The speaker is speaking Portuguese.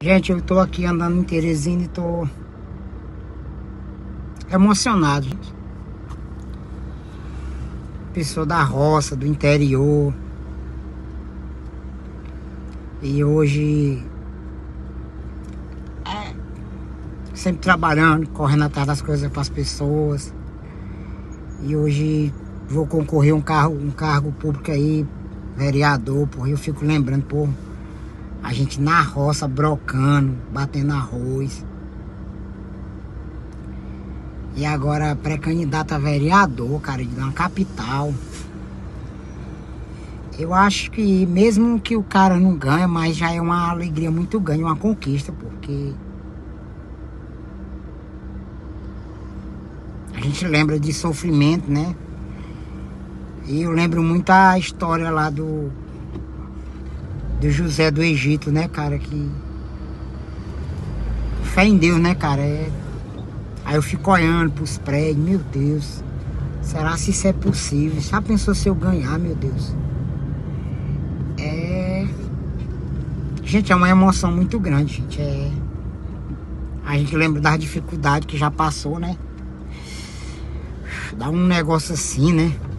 Gente, eu tô aqui andando em Teresina e tô emocionado, gente. Pessoa da roça, do interior. E hoje sempre trabalhando, correndo atrás das coisas para as pessoas. E hoje vou concorrer um cargo público aí, vereador, porra. Eu fico lembrando, pô, a gente na roça brocando, batendo arroz. E agora pré-candidato a vereador, cara, de uma capital. Eu acho que mesmo que o cara não ganha, mas já é uma alegria muito grande, uma conquista, porque a gente lembra de sofrimento, né? E eu lembro muito a história lá do José do Egito, né, cara, que fé em Deus, né, cara? Aí eu fico olhando pros prédios, meu Deus, será se isso é possível? Já pensou se eu ganhar, meu Deus? Gente, é uma emoção muito grande, gente. A gente lembra das dificuldades que já passou, né? Dá um negócio assim, né?